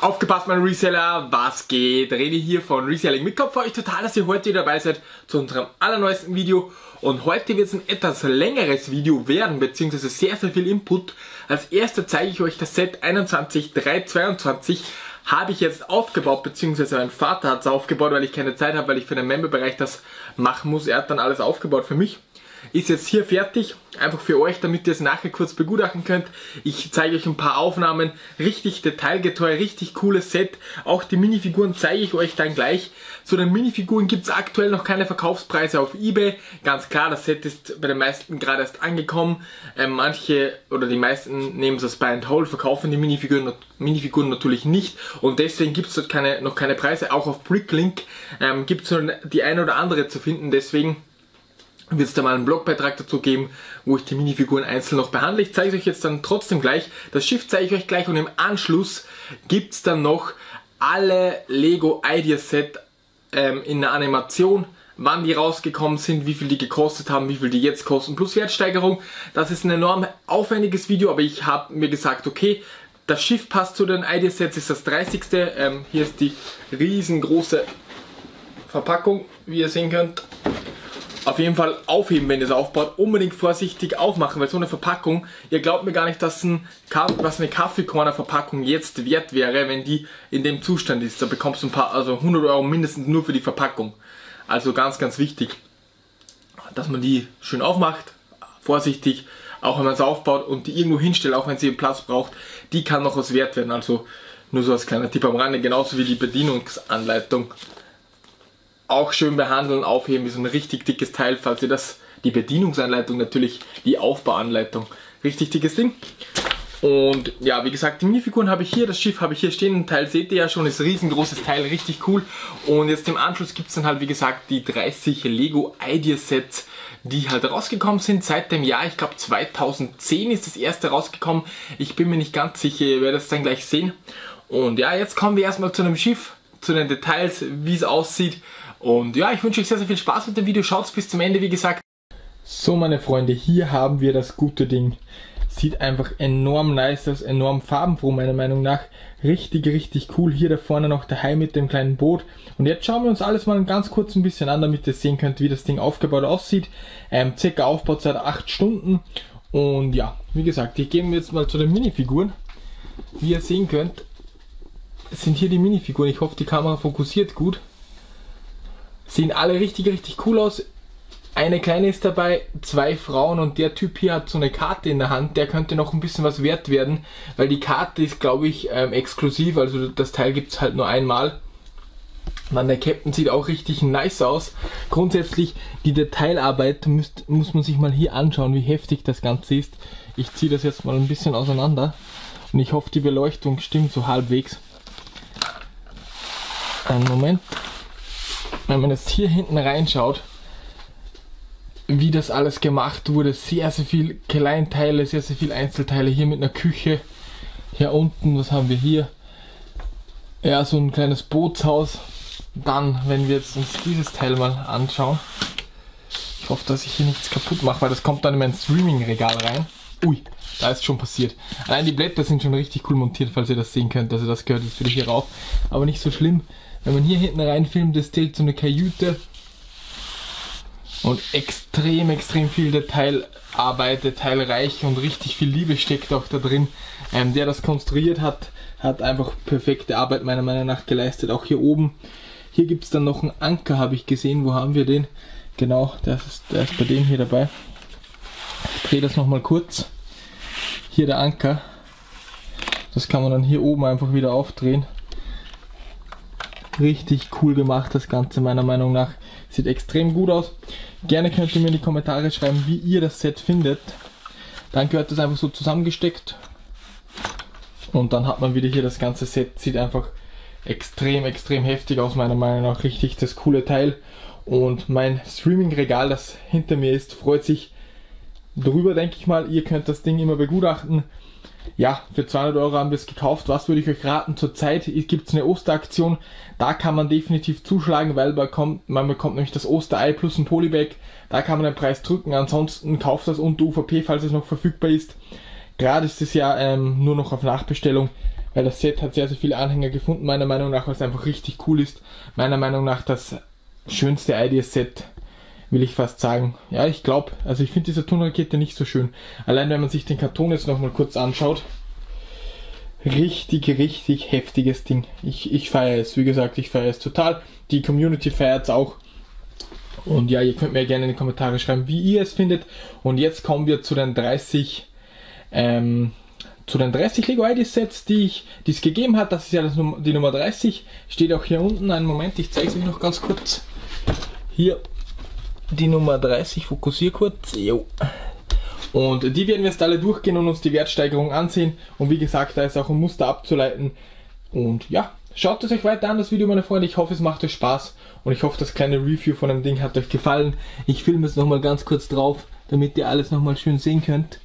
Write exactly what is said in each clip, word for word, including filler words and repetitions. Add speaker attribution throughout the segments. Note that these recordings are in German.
Speaker 1: Aufgepasst, mein Reseller, was geht? René hier von Reselling mit Kopf. Freue euch total, dass ihr heute dabei seid zu unserem allerneuesten Video. Und heute wird es ein etwas längeres Video werden, beziehungsweise sehr, sehr viel Input. Als erstes zeige ich euch das Set einundzwanzig drei zweiundzwanzig. Habe ich jetzt aufgebaut, beziehungsweise mein Vater hat es aufgebaut, weil ich keine Zeit habe, weil ich für den Memberbereich das machen muss. Er hat dann alles aufgebaut für mich. Ist jetzt hier fertig, einfach für euch, damit ihr es nachher kurz begutachten könnt. Ich zeige euch ein paar Aufnahmen, richtig detailgetreu, richtig cooles Set. Auch die Minifiguren zeige ich euch dann gleich. Zu den Minifiguren gibt es aktuell noch keine Verkaufspreise auf eBay. Ganz klar, das Set ist bei den meisten gerade erst angekommen. Ähm, manche oder die meisten nehmen es als Buy and Hold, verkaufen die Minifiguren, Minifiguren natürlich nicht. Und deswegen gibt es dort keine, noch keine Preise. Auch auf Bricklink ähm, gibt es die eine oder andere zu finden, deswegen wird es da mal einen Blogbeitrag dazu geben, wo ich die Minifiguren einzeln noch behandle. Ich zeige es euch jetzt dann trotzdem gleich. Das Schiff zeige ich euch gleich und im Anschluss gibt es dann noch alle Lego Idea Set ähm, in der Animation, wann die rausgekommen sind, wie viel die gekostet haben, wie viel die jetzt kosten, plus Wertsteigerung. Das ist ein enorm aufwendiges Video, aber ich habe mir gesagt, okay, das Schiff passt zu den Idea Sets, ist das dreißigste. Ähm, hier ist die riesengroße Verpackung, wie ihr sehen könnt. Auf jeden Fall aufheben, wenn ihr es aufbaut. Unbedingt vorsichtig aufmachen, weil so eine Verpackung, ihr glaubt mir gar nicht, dass ein, was eine Kaffeekorner-Verpackung jetzt wert wäre, wenn die in dem Zustand ist. Da bekommst du ein paar, also hundert Euro mindestens nur für die Verpackung. Also ganz, ganz wichtig, dass man die schön aufmacht, vorsichtig, auch wenn man es aufbaut und die irgendwo hinstellt, auch wenn sie Platz braucht, die kann noch was wert werden. Also nur so als kleiner Tipp am Rande, genauso wie die Bedienungsanleitung. Auch schön behandeln, aufheben, ist so ein richtig dickes Teil, falls ihr das, die Bedienungsanleitung natürlich, die Aufbauanleitung, richtig dickes Ding. Und ja, wie gesagt, die Minifiguren habe ich hier, das Schiff habe ich hier stehen, ein Teil seht ihr ja schon, ist ein riesengroßes Teil, richtig cool. Und jetzt im Anschluss gibt es dann halt, wie gesagt, die dreißig Lego Idea Sets, die halt rausgekommen sind seit dem Jahr, ich glaube zweitausendzehn ist das erste rausgekommen, ich bin mir nicht ganz sicher, ihr werdet es dann gleich sehen. Und ja, jetzt kommen wir erstmal zu einem Schiff, zu den Details, wie es aussieht. Und ja, ich wünsche euch sehr, sehr viel Spaß mit dem Video. Schaut bis zum Ende, wie gesagt. So, meine Freunde, hier haben wir das gute Ding. Sieht einfach enorm nice aus, enorm farbenfroh, meiner Meinung nach. Richtig, richtig cool. Hier da vorne noch der Hai mit dem kleinen Boot. Und jetzt schauen wir uns alles mal ganz kurz ein bisschen an, damit ihr sehen könnt, wie das Ding aufgebaut aussieht. Ähm, circa Aufbauzeit acht Stunden. Und ja, wie gesagt, hier gehen wir jetzt mal zu den Minifiguren. Wie ihr sehen könnt, sind hier die Minifiguren. Ich hoffe, die Kamera fokussiert gut. Sehen alle richtig, richtig cool aus. Eine kleine ist dabei, zwei Frauen und der Typ hier hat so eine Karte in der Hand. Der könnte noch ein bisschen was wert werden, weil die Karte ist, glaube ich, ähm, exklusiv. Also das Teil gibt es halt nur einmal. Dann der Captain sieht auch richtig nice aus. Grundsätzlich die Detailarbeit müsst, muss man sich mal hier anschauen, wie heftig das Ganze ist. Ich ziehe das jetzt mal ein bisschen auseinander und ich hoffe, die Beleuchtung stimmt so halbwegs. Einen Moment. Wenn man jetzt hier hinten reinschaut, wie das alles gemacht wurde, sehr, sehr viel Kleinteile, sehr, sehr viel Einzelteile, hier mit einer Küche, hier unten, was haben wir hier? Ja, so ein kleines Bootshaus. Dann, wenn wir jetzt uns dieses Teil mal anschauen, ich hoffe, dass ich hier nichts kaputt mache, weil das kommt dann in mein Streaming-Regal rein. Ui, da ist schon passiert. Allein die Blätter sind schon richtig cool montiert, falls ihr das sehen könnt, also das gehört jetzt wieder hier rauf, aber nicht so schlimm. Wenn man hier hinten reinfilmt, das zählt so eine Kajüte und extrem, extrem viel Detailarbeit, detailreich und richtig viel Liebe steckt auch da drin. Ähm, der das konstruiert hat, hat einfach perfekte Arbeit meiner Meinung nach geleistet. Auch hier oben, hier gibt es dann noch einen Anker, habe ich gesehen. Wo haben wir den? Genau, der ist, der ist bei dem hier dabei. Ich drehe das nochmal kurz. Hier der Anker. Das kann man dann hier oben einfach wieder aufdrehen. Richtig cool gemacht das Ganze, meiner Meinung nach. Sieht extrem gut aus. Gerne könnt ihr mir in die Kommentare schreiben, wie ihr das Set findet. Dann gehört das einfach so zusammengesteckt. Und dann hat man wieder hier das ganze Set. Sieht einfach extrem, extrem heftig aus, meiner Meinung nach. Richtig das coole Teil. Und mein Streaming-Regal, das hinter mir ist, freut sich drüber, denke ich mal. Ihr könnt das Ding immer begutachten. Ja, für zweihundert Euro haben wir es gekauft. Was würde ich euch raten? Zurzeit gibt es eine Osteraktion. Da kann man definitiv zuschlagen, weil man bekommt, man bekommt nämlich das Osterei plus ein Polybag. Da kann man den Preis drücken. Ansonsten kauft das unter U V P, falls es noch verfügbar ist. Gerade ist es ja ähm, nur noch auf Nachbestellung. weil das Set hat sehr, sehr viele Anhänger gefunden, meiner Meinung nach, weil es einfach richtig cool ist. Meiner Meinung nach das schönste Ideas-Set, will ich fast sagen. Ja, ich glaube, also ich finde diese Tonrakete nicht so schön. Allein wenn man sich den Karton jetzt nochmal kurz anschaut. Richtig, richtig heftiges Ding. Ich, ich feiere es, wie gesagt, ich feiere es total. Die Community feiert es auch. Und ja, ihr könnt mir gerne in die Kommentare schreiben, wie ihr es findet. Und jetzt kommen wir zu den dreißig, ähm, zu den dreißig Lego Ideas Sets, die ich, die es gegeben hat. Das ist ja das, die Nummer dreißig. Steht auch hier unten. Einen Moment, ich zeige es euch noch ganz kurz. Hier die Nummer dreißig, fokussiere kurz. Jo. Und die werden wir jetzt alle durchgehen und uns die Wertsteigerung ansehen. Und wie gesagt, da ist auch ein Muster abzuleiten. Und ja, schaut es euch weiter an, das Video, meine Freunde. Ich hoffe, es macht euch Spaß. Und ich hoffe, das kleine Review von dem Ding hat euch gefallen. Ich filme es nochmal ganz kurz drauf, damit ihr alles nochmal schön sehen könnt.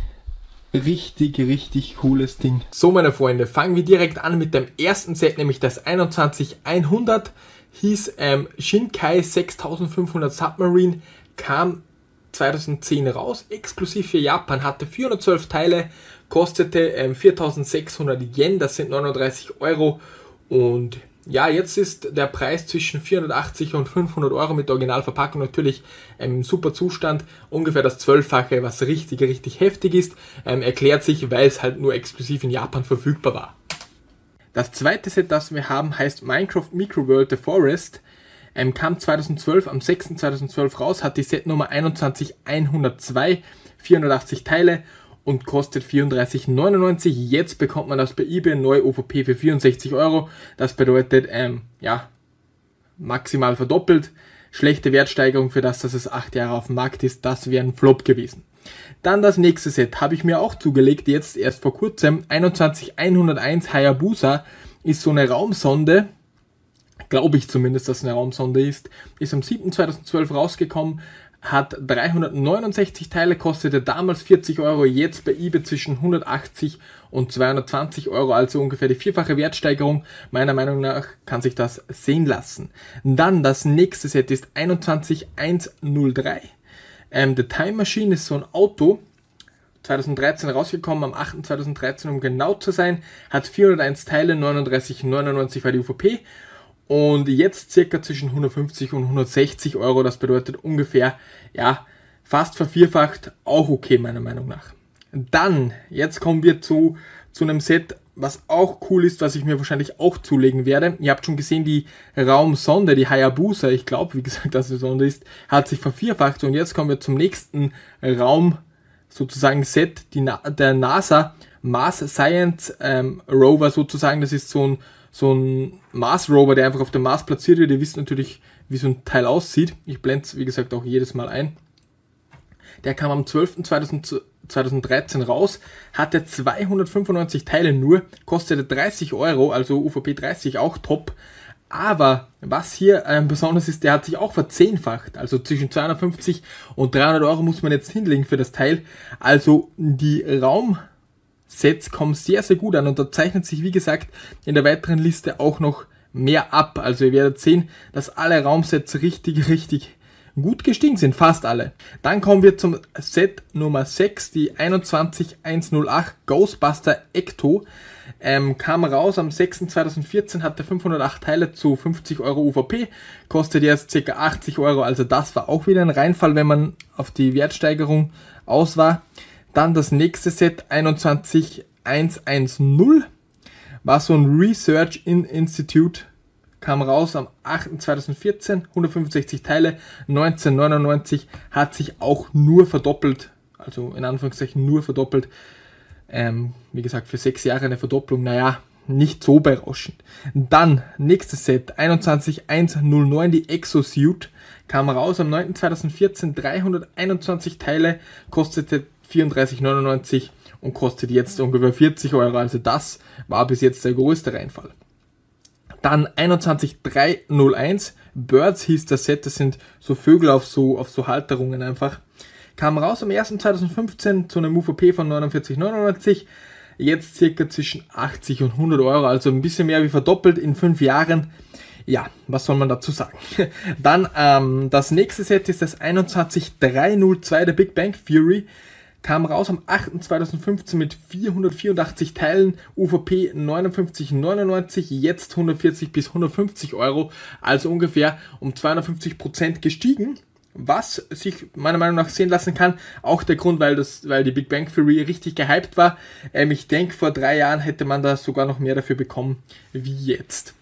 Speaker 1: Richtig, richtig cooles Ding. So, meine Freunde, fangen wir direkt an mit dem ersten Set, nämlich das einundzwanzig hundert. Hieß ähm, Shinkai sechstausendfünfhundert Submarine, kam zweitausendzehn raus, exklusiv für Japan, hatte vierhundertzwölf Teile, kostete ähm, viertausendsechshundert Yen, das sind neununddreißig Euro. Und ja, jetzt ist der Preis zwischen vierhundertachtzig und fünfhundert Euro mit der Originalverpackung natürlich ähm, im super Zustand, ungefähr das Zwölffache, was richtig, richtig heftig ist, ähm, erklärt sich, weil es halt nur exklusiv in Japan verfügbar war. Das zweite Set, das wir haben, heißt Minecraft Microworld The Forest. Ähm, kam zweitausendzwölf, am sechsten zweitausendzwölf raus, hat die Setnummer einundzwanzig hundertzwei, vierhundertachtzig Teile und kostet vierunddreißig neunundneunzig. Jetzt bekommt man das bei eBay neu O V P für vierundsechzig Euro. Das bedeutet, ähm, ja, maximal verdoppelt. Schlechte Wertsteigerung für das, dass es acht Jahre auf dem Markt ist. Das wäre ein Flop gewesen. Dann das nächste Set habe ich mir auch zugelegt, jetzt erst vor kurzem. einundzwanzig hunderteins Hayabusa ist so eine Raumsonde. Glaube ich zumindest, dass es eine Raumsonde ist. Ist am siebten zweitausendzwölf rausgekommen. Hat dreihundertneunundsechzig Teile, kostete damals vierzig Euro, jetzt bei eBay zwischen hundertachtzig und zweihundertzwanzig Euro, also ungefähr die vierfache Wertsteigerung. Meiner Meinung nach kann sich das sehen lassen. Dann das nächste Set ist einundzwanzig hundertdrei. Ähm, The Time Machine ist so ein Auto, zweitausenddreizehn rausgekommen, am achten zweitausenddreizehn um genau zu sein, hat vierhunderteins Teile, neununddreißig neunundneunzig war die U V P. Und jetzt circa zwischen hundertfünfzig und hundertsechzig Euro, das bedeutet ungefähr, ja, fast vervierfacht, auch okay meiner Meinung nach. Dann, jetzt kommen wir zu, zu einem Set, was auch cool ist, was ich mir wahrscheinlich auch zulegen werde. Ihr habt schon gesehen, die Raumsonde, die Hayabusa, ich glaube, wie gesagt, dass es eine Sonde ist, hat sich vervierfacht. Und jetzt kommen wir zum nächsten Raum, sozusagen Set, die Na der NASA Mars Science ähm, Rover sozusagen, das ist so ein So ein Mars-Rover, der einfach auf dem Mars platziert wird. Ihr wisst natürlich, wie so ein Teil aussieht. Ich blende es, wie gesagt, auch jedes Mal ein. Der kam am zwölften zweitausenddreizehn raus, hatte zweihundertfünfundneunzig Teile nur, kostete dreißig Euro, also U V P dreißig, auch top. Aber was hier ähm, besonders ist, der hat sich auch verzehnfacht. Also zwischen zweihundertfünfzig und dreihundert Euro muss man jetzt hinlegen für das Teil. Also die Raum... Sets kommen sehr, sehr gut an und da zeichnet sich, wie gesagt, in der weiteren Liste auch noch mehr ab. Also ihr werdet sehen, dass alle Raumsets richtig, richtig gut gestiegen sind, fast alle. Dann kommen wir zum Set Nummer sechs, die einundzwanzig hundertacht Ghostbuster Ecto. Ähm, kam raus am sechsten zweitausendvierzehn, hatte fünfhundertacht Teile zu fünfzig Euro U V P, kostet jetzt ca. achtzig Euro, also das war auch wieder ein Reinfall, wenn man auf die Wertsteigerung aus war. Dann das nächste Set, einundzwanzig hundertzehn, war so ein Research in Institute, kam raus am achten zweitausendvierzehn, hundertfünfundsechzig Teile, neunzehnhundertneunundneunzig, hat sich auch nur verdoppelt, also in Anführungszeichen nur verdoppelt. Ähm, wie gesagt, für sechs Jahre eine Verdopplung, naja, nicht so berauschend. Dann, nächstes Set, einundzwanzig hundertneun, die Exosuit, kam raus am neunten zweitausendvierzehn, dreihunderteinundzwanzig Teile, kostete vierunddreißig neunundneunzig und kostet jetzt ungefähr vierzig Euro, also das war bis jetzt der größte Reinfall. Dann einundzwanzig dreihunderteins, Birds hieß das Set, das sind so Vögel auf so, auf so Halterungen einfach. Kam raus am ersten zweitausendfünfzehn zu einem U V P von neunundvierzig neunundneunzig, jetzt circa zwischen achtzig und hundert Euro, also ein bisschen mehr wie verdoppelt in fünf Jahren. Ja, was soll man dazu sagen? Dann ähm, das nächste Set ist das einundzwanzig dreihundertzwei, der Big Bang Theory. kam raus am achten zweitausendfünfzehn mit vierhundertvierundachtzig Teilen, U V P neunundfünfzig neunundneunzig, jetzt hundertvierzig bis hundertfünfzig Euro, also ungefähr um zweihundertfünfzig Prozent gestiegen. Was sich meiner Meinung nach sehen lassen kann, auch der Grund, weil das, weil die Big Bang Theory richtig gehypt war. Ähm, ich denke, vor drei Jahren hätte man da sogar noch mehr dafür bekommen, wie jetzt.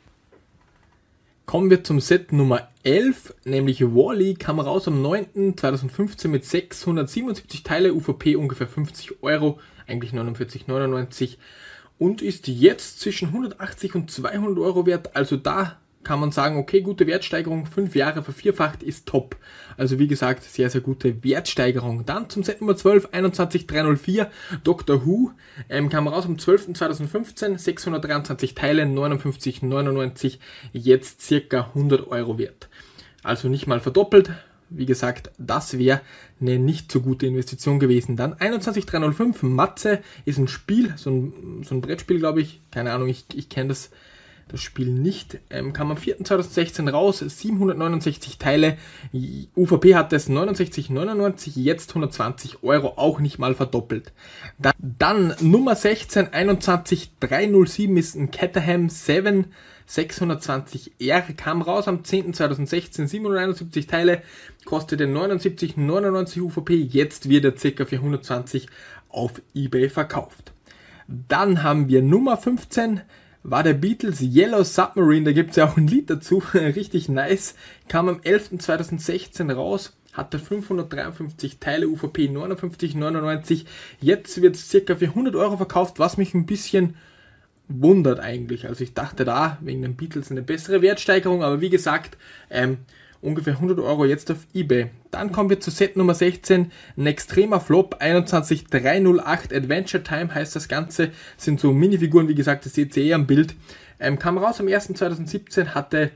Speaker 1: Kommen wir zum Set Nummer elf, nämlich Wall-E, kam raus am neunten zweitausendfünfzehn mit sechshundertsiebenundsiebzig Teile, U V P ungefähr fünfzig Euro, eigentlich neunundvierzig neunundneunzig und ist jetzt zwischen hundertachtzig und zweihundert Euro wert, also da kann man sagen, okay, gute Wertsteigerung, fünf Jahre vervierfacht ist top. Also wie gesagt, sehr, sehr gute Wertsteigerung. Dann zum Set Nummer zwölf, einundzwanzig dreihundertvier, Doctor Who, ähm, kam raus am zwölften zweitausendfünfzehn, sechshundertdreiundzwanzig Teile, neunundfünfzig neunundneunzig, jetzt circa hundert Euro wert. Also nicht mal verdoppelt. Wie gesagt, das wäre eine nicht so gute Investition gewesen. Dann einundzwanzig dreihundertfünf, Matze, ist ein Spiel, so ein, so ein Brettspiel, glaube ich. Keine Ahnung, ich, ich kenne das Das Spiel nicht, ähm, kam am vierten zweitausendsechzehn raus, siebenhundertneunundsechzig Teile, U V P hat es neunundsechzig neunundneunzig, jetzt hundertzwanzig Euro, auch nicht mal verdoppelt. Dann, dann Nummer sechzehn, einundzwanzig dreihundertsieben ist ein Caterham sieben sechshundertzwanzig R, kam raus am zehnten zweitausendsechzehn, siebenhunderteinundsiebzig Teile, kostete neunundsiebzig neunundneunzig U V P, jetzt wird er ca. für hundertzwanzig auf eBay verkauft. Dann haben wir Nummer fünfzehn, war der Beatles Yellow Submarine, da gibt es ja auch ein Lied dazu, richtig nice, kam am elften zweitausendsechzehn raus, hatte fünfhundertdreiundfünfzig Teile, U V P neunundfünfzig neunundneunzig, jetzt wird es ca. für hundert Euro verkauft, was mich ein bisschen wundert eigentlich, also ich dachte da, wegen den Beatles eine bessere Wertsteigerung, aber wie gesagt, ähm, ungefähr hundert Euro jetzt auf eBay. Dann kommen wir zu Set Nummer sechzehn, ein extremer Flop, einundzwanzig dreihundertacht, Adventure Time heißt das Ganze, sind so Minifiguren, wie gesagt, das seht ihr eh am Bild. Ähm, kam raus am ersten zweitausendsiebzehn, hatte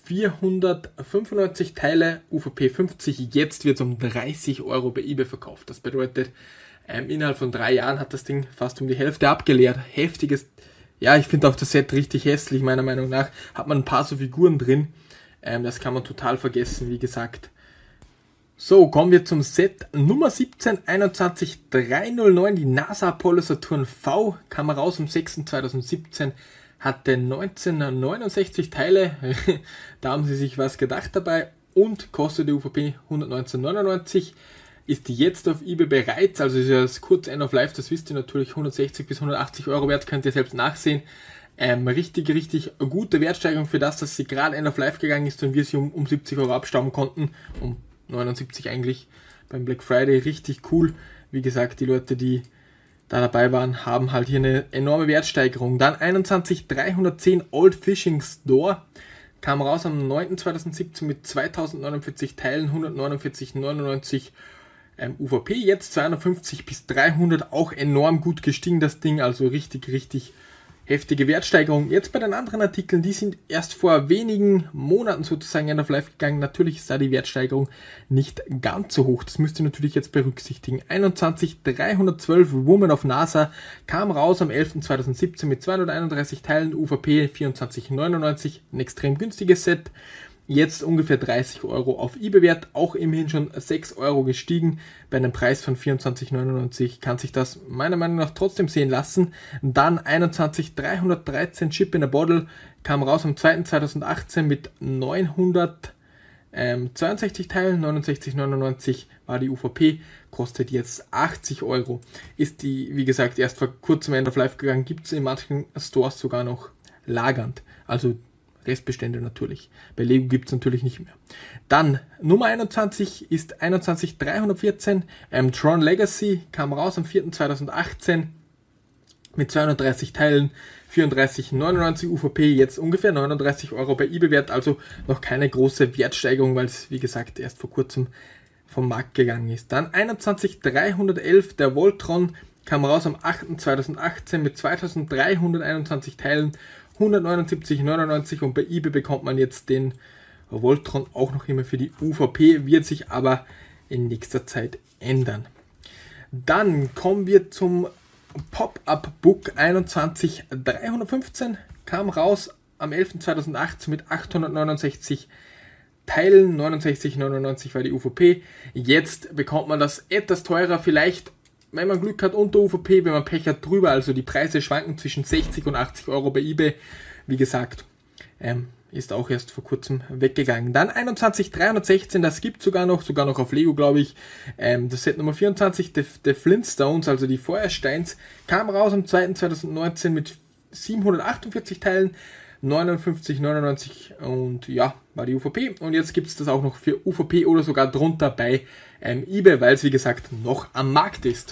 Speaker 1: vierhundertfünfundneunzig Teile, U V P fünfzig, jetzt wird es um dreißig Euro bei eBay verkauft. Das bedeutet, ähm, innerhalb von drei Jahren hat das Ding fast um die Hälfte abgeleert. Heftiges, ja, ich finde auch das Set richtig hässlich, meiner Meinung nach, hat man ein paar so Figuren drin. Ähm, das kann man total vergessen, wie gesagt. So, kommen wir zum Set Nummer siebzehn, einundzwanzig dreihundertneun, die NASA Apollo Saturn V, kam raus am sechsten zweitausendsiebzehn, hatte neunzehnhundertneunundsechzig Teile, da haben sie sich was gedacht dabei und kostete U V P hundertneunzehn neunundneunzig, ist jetzt auf eBay bereits, also ist ja das kurze End of Life, das wisst ihr natürlich, hundertsechzig bis hundertachtzig Euro wert, könnt ihr selbst nachsehen. Ähm, richtig, richtig gute Wertsteigerung für das, dass sie gerade End of Life gegangen ist und wir sie um, um siebzig Euro abstauben konnten, um neunundsiebzig eigentlich beim Black Friday, richtig cool. Wie gesagt, die Leute, die da dabei waren, haben halt hier eine enorme Wertsteigerung. Dann einundzwanzig dreihundertzehn Old Fishing Store, kam raus am neunten zweitausendsiebzehn mit zweitausendneunundvierzig Teilen, hundertneunundvierzig neunundneunzig ähm, U V P, jetzt zweihundertfünfzig bis dreihundert, auch enorm gut gestiegen das Ding, also richtig, richtig heftige Wertsteigerung. Jetzt bei den anderen Artikeln, die sind erst vor wenigen Monaten sozusagen End of Life gegangen. Natürlich ist da die Wertsteigerung nicht ganz so hoch. Das müsst ihr natürlich jetzt berücksichtigen. einundzwanzig dreihundertzwölf Woman of NASA kam raus am elften zweitausendsiebzehn mit zweihunderteinunddreißig Teilen, U V P vierundzwanzig neunundneunzig. Ein extrem günstiges Set. Jetzt ungefähr dreißig Euro auf eBay wert, auch immerhin schon sechs Euro gestiegen. Bei einem Preis von vierundzwanzig neunundneunzig kann sich das meiner Meinung nach trotzdem sehen lassen. Dann einundzwanzig dreihundertdreizehn Chip in a Bottle, kam raus am zweiten zweitausendachtzehn mit neunhundertzweiundsechzig Teilen, neunundsechzig neunundneunzig war die U V P, kostet jetzt achtzig Euro. Ist die, wie gesagt, erst vor kurzem End of Life gegangen, gibt es in manchen Stores sogar noch lagernd. Also Restbestände natürlich. Bei Lego gibt es natürlich nicht mehr. Dann Nummer einundzwanzig ist einundzwanzig dreihundertvierzehn. Ähm, Tron Legacy kam raus am vierten zweitausendachtzehn mit zweihundertdreißig Teilen, vierunddreißig neunundneunzig U V P, jetzt ungefähr neununddreißig Euro bei eBay wert, also noch keine große Wertsteigerung, weil es wie gesagt erst vor kurzem vom Markt gegangen ist. Dann einundzwanzig dreihundertelf, der Voltron, kam raus am achten zweitausendachtzehn mit zweitausenddreihunderteinundzwanzig Teilen, hundertneunundsiebzig neunundneunzig und bei eBay bekommt man jetzt den Voltron auch noch immer für die U V P, wird sich aber in nächster Zeit ändern. Dann kommen wir zum Pop-Up Book einundzwanzig dreihundertfünfzehn, kam raus am elften zweitausendachtzehn mit achthundertneunundsechzig Teilen, neunundsechzig neunundneunzig war die U V P. Jetzt bekommt man das etwas teurer, vielleicht wenn man Glück hat, unter U V P, wenn man Pech hat, drüber. Also die Preise schwanken zwischen sechzig und achtzig Euro bei eBay. Wie gesagt, ähm, ist auch erst vor kurzem weggegangen. Dann einundzwanzig dreihundertsechzehn, das gibt sogar noch, sogar noch auf Lego, glaube ich. Ähm, das Set Nummer vierundzwanzig, der, der Flintstones, also die Feuersteins, kam raus am zweiten zweitausendneunzehn mit siebenhundertachtundvierzig Teilen, neunundfünfzig neunundneunzig und ja, war die U V P. Und jetzt gibt es das auch noch für U V P oder sogar drunter bei ähm, eBay, weil es wie gesagt noch am Markt ist.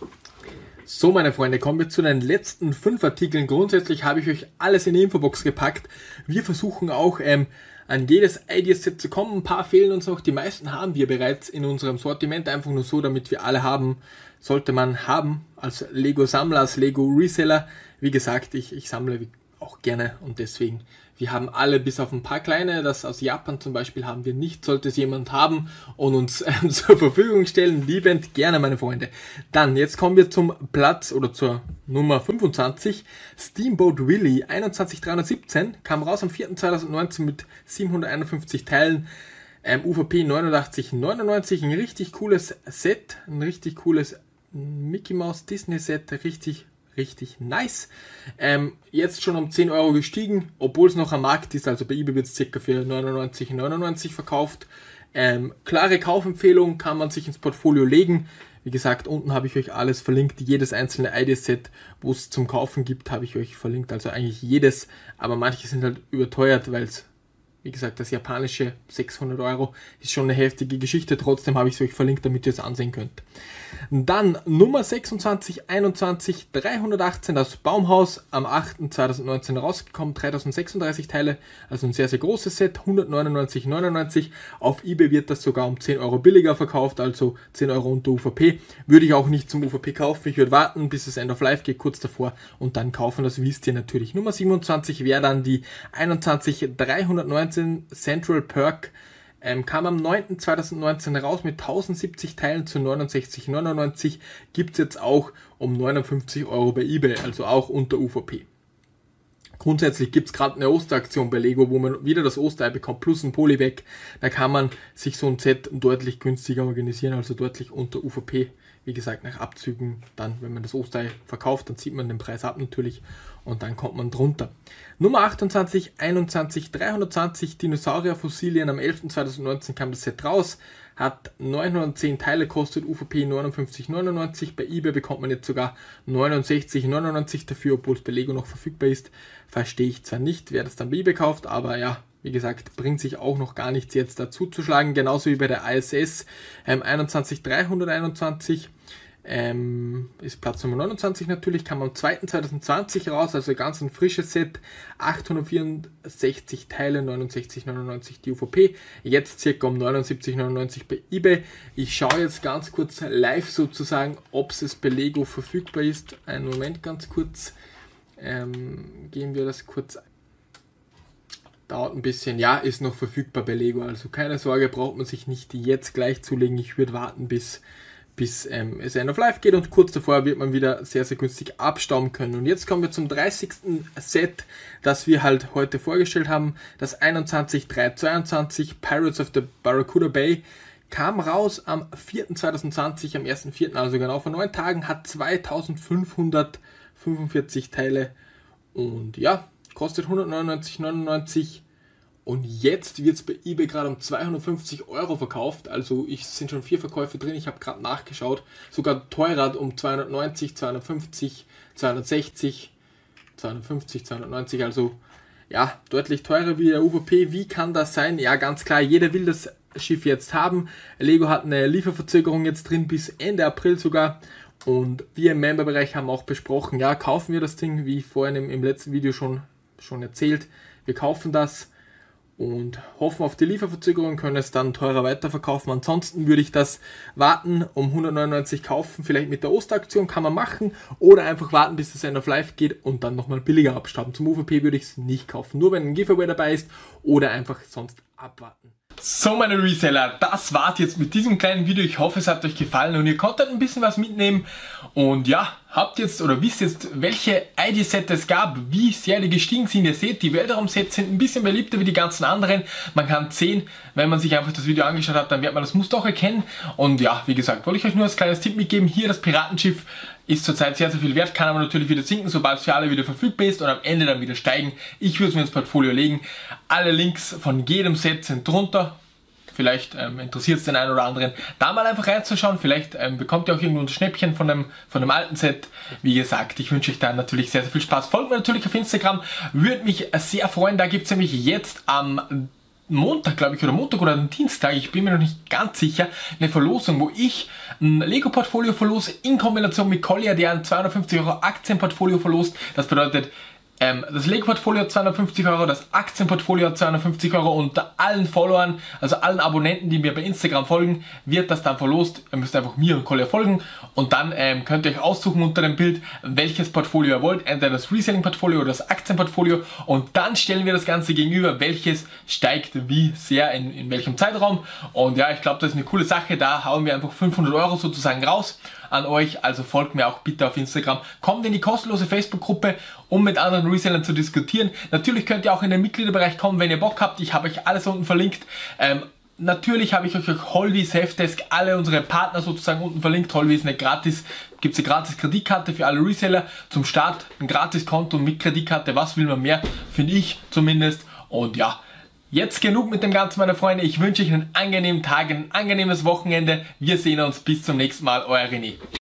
Speaker 1: So, meine Freunde, kommen wir zu den letzten fünf Artikeln. Grundsätzlich habe ich euch alles in die Infobox gepackt. Wir versuchen auch ähm, an jedes Ideaset zu kommen. Ein paar fehlen uns noch. Die meisten haben wir bereits in unserem Sortiment. Einfach nur so, damit wir alle haben. Sollte man haben als Lego-Sammler, als Lego-Reseller. Wie gesagt, ich, ich sammle auch gerne und deswegen, wir haben alle bis auf ein paar kleine, das aus Japan zum Beispiel haben wir nicht, sollte es jemand haben und uns äh, zur Verfügung stellen, liebend gerne, meine Freunde. Dann, jetzt kommen wir zum Platz oder zur Nummer fünfundzwanzig, Steamboat Willie einundzwanzig dreihundertsiebzehn, kam raus am vierten zweitausendneunzehn mit siebenhunderteinundfünfzig Teilen, ähm, U V P neunundachtzig neunundneunzig, ein richtig cooles Set, ein richtig cooles Mickey Mouse Disney Set, richtig Richtig nice. Ähm, jetzt schon um zehn Euro gestiegen, obwohl es noch am Markt ist. Also bei eBay wird es ca. für neunundneunzig neunundneunzig verkauft. Ähm, klare Kaufempfehlung, kann man sich ins Portfolio legen. Wie gesagt, unten habe ich euch alles verlinkt. Jedes einzelne Ideaset, wo es zum Kaufen gibt, habe ich euch verlinkt. Also eigentlich jedes, aber manche sind halt überteuert, weil es, wie gesagt, das japanische sechshundert Euro ist schon eine heftige Geschichte. Trotzdem habe ich es euch verlinkt, damit ihr es ansehen könnt. Dann Nummer sechsundzwanzig einundzwanzig dreihundertachtzehn, das Baumhaus, am achten zweitausendneunzehn rausgekommen, dreitausendsechsunddreißig Teile, also ein sehr, sehr großes Set, hundertneunundneunzig neunundneunzig. Auf eBay wird das sogar um zehn Euro billiger verkauft, also zehn Euro unter U V P. Würde ich auch nicht zum U V P kaufen, ich würde warten, bis es End of Life geht, kurz davor, und dann kaufen, das wisst ihr natürlich. Nummer siebenundzwanzig wäre dann die einundzwanzig dreihundertneunzehn Central Perk. Ähm, kam am neunten zweitausendneunzehn raus mit tausendsiebzig Teilen zu neunundsechzig neunundneunzig. Gibt es jetzt auch um neunundfünfzig Euro bei eBay, also auch unter U V P. Grundsätzlich gibt es gerade eine Osteraktion bei Lego, wo man wieder das Osterei bekommt plus ein Polybag. Da kann man sich so ein Set deutlich günstiger organisieren, also deutlich unter U V P. Wie gesagt, nach Abzügen, dann, wenn man das Osterei verkauft, dann zieht man den Preis ab natürlich und dann kommt man drunter. Nummer achtundzwanzig einundzwanzig dreihundertzwanzig Dinosaurierfossilien, am elften zweitausendneunzehn kam das Set raus, hat neunhundertzehn Teile, kostet U V P neunundfünfzig neunundneunzig, bei eBay bekommt man jetzt sogar neunundsechzig neunundneunzig dafür, obwohl es bei Lego noch verfügbar ist. Verstehe ich zwar nicht, wer das dann bei eBay kauft, aber ja, wie gesagt, bringt sich auch noch gar nichts jetzt dazu zu schlagen, genauso wie bei der I S S ähm, einundzwanzig dreihunderteinundzwanzig. Ähm, ist Platz Nummer neunundzwanzig natürlich, kam am zweiten zweitausendzwanzig raus, also ganz ein frisches Set, achthundertvierundsechzig Teile, neunundsechzig neunundneunzig die U V P, jetzt circa um neunundsiebzig neunundneunzig bei eBay. Ich schaue jetzt ganz kurz live sozusagen, ob es bei Lego verfügbar ist. Einen Moment ganz kurz, ähm, gehen wir das kurz ein. Dauert ein bisschen, ja, ist noch verfügbar bei Lego, also keine Sorge, braucht man sich nicht jetzt gleich zulegen, ich würde warten bis, bis ähm, es End of Life geht und kurz davor wird man wieder sehr, sehr günstig abstauben können. Und jetzt kommen wir zum dreißigsten Set, das wir halt heute vorgestellt haben, das einundzwanzig dreihundertzweiundzwanzig Pirates of the Barracuda Bay, kam raus am vierten zweitausendzwanzig, am ersten vierten, also genau vor neun Tagen, hat zweitausendfünfhundertfünfundvierzig Teile und ja, kostet hundertneunundneunzig neunundneunzig und jetzt wird es bei eBay gerade um zweihundertfünfzig Euro verkauft, also es sind schon vier Verkäufe drin, ich habe gerade nachgeschaut, sogar teurer um zweihundertneunzig, zweihundertfünfzig, zweihundertsechzig, zweihundertfünfzig, zweihundertneunzig, also ja, deutlich teurer wie der U V P. Wie kann das sein? Ja, ganz klar, jeder will das Schiff jetzt haben. Lego hat eine Lieferverzögerung jetzt drin bis Ende April sogar. Und wir im Memberbereich haben auch besprochen, ja, kaufen wir das Ding, wie vorhin im, im letzten Video schon, schon erzählt. Wir kaufen das und hoffen auf die Lieferverzögerung, können es dann teurer weiterverkaufen. Ansonsten würde ich das warten, um hundertneunundneunzig kaufen, vielleicht mit der Osteraktion kann man machen, oder einfach warten, bis das End of Life geht und dann nochmal billiger abstauben. Zum U V P würde ich es nicht kaufen, nur wenn ein Giveaway dabei ist, oder einfach sonst abwarten. So, meine Reseller, das war's jetzt mit diesem kleinen Video. Ich hoffe, es hat euch gefallen und ihr konntet ein bisschen was mitnehmen. Und ja, habt jetzt oder wisst jetzt, welche I D-Sets es gab, wie sehr die gestiegen sind. Ihr seht, die Weltraum-Sets sind ein bisschen beliebter wie die ganzen anderen. Man kann sehen, wenn man sich einfach das Video angeschaut hat, dann wird man das Muster auch erkennen. Und ja, wie gesagt, wollte ich euch nur als kleines Tipp mitgeben. Hier das Piratenschiff ist zurzeit sehr, sehr viel wert, kann aber natürlich wieder sinken, sobald es für alle wieder verfügbar ist und am Ende dann wieder steigen. Ich würde es mir ins Portfolio legen. Alle Links von jedem Set sind drunter. Vielleicht ähm, interessiert es den einen oder anderen, da mal einfach reinzuschauen. Vielleicht ähm, bekommt ihr auch irgendwo ein Schnäppchen von dem, von dem alten Set. Wie gesagt, ich wünsche euch da natürlich sehr, sehr viel Spaß. Folgt mir natürlich auf Instagram, würde mich sehr freuen. Da gibt es nämlich jetzt am Montag, glaube ich, oder Montag oder am Dienstag, ich bin mir noch nicht ganz sicher, eine Verlosung, wo ich ein Lego-Portfolio verlose in Kombination mit Collier, der ein zweihundertfünfzig Euro Aktienportfolio verlost. Das bedeutet, Ähm, das Lego-Portfolio hat zweihundertfünfzig Euro, das Aktienportfolio hat zweihundertfünfzig Euro. Unter allen Followern, also allen Abonnenten, die mir bei Instagram folgen, wird das dann verlost. Ihr müsst einfach mir und Collier folgen und dann ähm, könnt ihr euch aussuchen unter dem Bild, welches Portfolio ihr wollt. Entweder das Reselling-Portfolio oder das Aktienportfolio, und dann stellen wir das Ganze gegenüber, welches steigt wie sehr in, in welchem Zeitraum. Und ja, ich glaube, das ist eine coole Sache. Da hauen wir einfach fünfhundert Euro sozusagen raus an euch, also folgt mir auch bitte auf Instagram. Kommt in die kostenlose Facebook-Gruppe, um mit anderen Resellern zu diskutieren. Natürlich könnt ihr auch in den Mitgliederbereich kommen, wenn ihr Bock habt. Ich habe euch alles unten verlinkt. Ähm, natürlich habe ich euch Holvi, Safdesk, alle unsere Partner sozusagen unten verlinkt. Holvi ist eine gratis, gibt es eine gratis Kreditkarte für alle Reseller zum Start, ein gratis Konto mit Kreditkarte. Was will man mehr, finde ich zumindest. Und ja, jetzt genug mit dem Ganzen, meine Freunde. Ich wünsche euch einen angenehmen Tag, ein angenehmes Wochenende. Wir sehen uns bis zum nächsten Mal. Euer René.